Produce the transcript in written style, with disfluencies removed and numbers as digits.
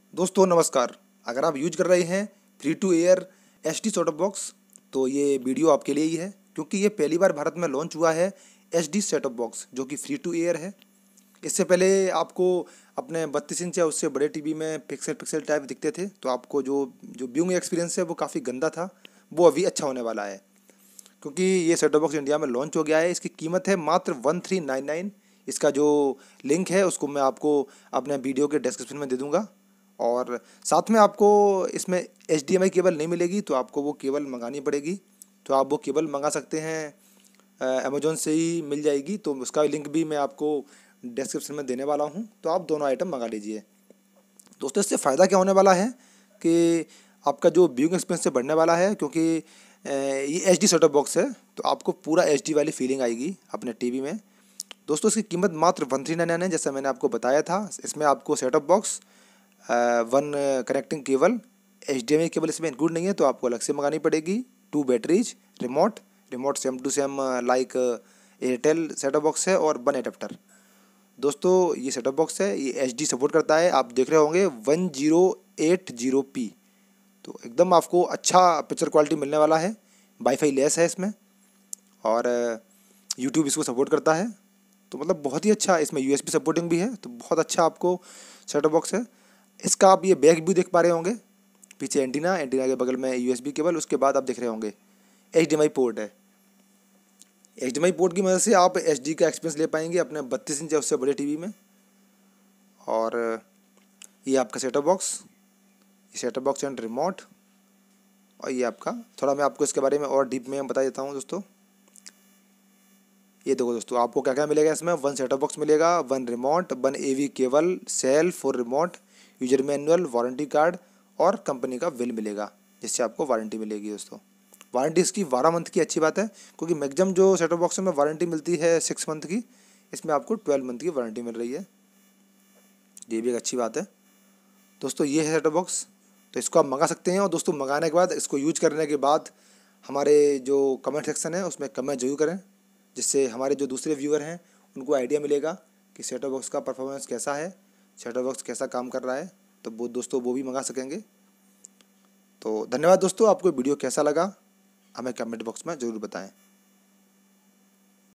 दोस्तों नमस्कार। अगर आप यूज कर रहे हैं free to air H D setup box तो ये वीडियो आपके लिए ही है, क्योंकि ये पहली बार भारत में लॉन्च हुआ है एच डी सेटअप बॉक्स जो कि फ्री टू एयर है। इससे पहले आपको अपने 32 इंच या उससे बड़े टीवी में पिक्सल पिक्सल टाइप दिखते थे, तो आपको जो जो व्यूइंग एक्सपीरियंस है वो काफ़ी गंदा था। वो अभी अच्छा होने वाला है, क्योंकि ये सेटअप बॉक्स इंडिया में लॉन्च हो गया है। इसकी कीमत है मात्र 1399। इसका जो लिंक है उसको मैं आपको अपने वीडियो के डिस्क्रिप्शन में दे दूंगा। और साथ में आपको इसमें HDMI केबल नहीं मिलेगी, तो आपको वो केबल मंगानी पड़ेगी। तो आप वो केबल मंगा सकते हैं, अमेजोन से ही मिल जाएगी। तो उसका लिंक भी मैं आपको डिस्क्रिप्शन में देने वाला हूँ, तो आप दोनों आइटम मंगा लीजिए। दोस्तों इससे फ़ायदा क्या होने वाला है कि आपका जो व्यूइंग एक्सपीरियंस से बढ़ने वाला है, क्योंकि ये एच डी सेटअप बॉक्स है, तो आपको पूरा एच डी वाली फीलिंग आएगी अपने टीवी में। दोस्तों इसकी कीमत मात्र 1399 है, जैसा मैंने आपको बताया था। इसमें आपको setup box, one connecting cable, HDMI cable इसमें इंक्लूड नहीं है, तो आपको अलग से मंगानी पड़ेगी। 2 batteries, remote remote same to same like Airtel setup box है, और 1 एडेप्टर। दोस्तों ये सेटअप बॉक्स है, ये HD सपोर्ट करता है। आप देख रहे होंगे 1080p, तो एकदम आपको अच्छा पिक्चर क्वालिटी मिलने वाला है। वाईफाई लेस है इसमें, और यूट्यूब इसको सपोर्ट करता है। तो मतलब बहुत ही अच्छा, इसमें USB सपोर्टिंग भी है, तो बहुत अच्छा आपको सेटअप बॉक्स है। इसका आप ये बैक भी देख पा रहे होंगे, पीछे एंटीना, एंटीना के बगल में USB केबल, उसके बाद आप देख रहे होंगे HDMI पोर्ट है। HDMI पोर्ट की मदद से आप HD का एक्सपीरियंस ले पाएंगे अपने 32 इंच या उससे बड़े टीवी में। और ये आपका सेटअप बॉक्स एंड रिमोट, और ये आपका, थोड़ा मैं आपको इसके बारे में और डीप में बता देता हूँ दोस्तों। ये देखो दोस्तों, आपको क्या क्या मिलेगा इसमें। 1 सेटअप बॉक्स मिलेगा, 1 remote, 1 AV cable, cell for remote, user manual, warranty card और कंपनी का बिल मिलेगा, जिससे आपको वारंटी मिलेगी। दोस्तों वारंटी इसकी 12 मंथ की अच्छी बात है, क्योंकि मैक्सिमम जो सेटअप बॉक्स में वारंटी मिलती है 6 मंथ की, इसमें आपको 12 मंथ की वारंटी मिल रही है। ये भी एक अच्छी बात है। दोस्तों ये है सेटअप बॉक्स, तो इसको आप मंगा सकते हैं। और दोस्तों मंगाने के बाद, इसको यूज करने के बाद, हमारे जो कमेंट सेक्शन है उसमें कमेंट जरूर करें, जिससे हमारे जो दूसरे व्यूअर हैं उनको आइडिया मिलेगा कि सेटअप बॉक्स का परफॉर्मेंस कैसा है, सेटअप बॉक्स कैसा काम कर रहा है। तो वो दोस्तों वो भी मंगा सकेंगे। तो धन्यवाद दोस्तों, आपको वीडियो कैसा लगा हमें कमेंट बॉक्स में ज़रूर बताएं।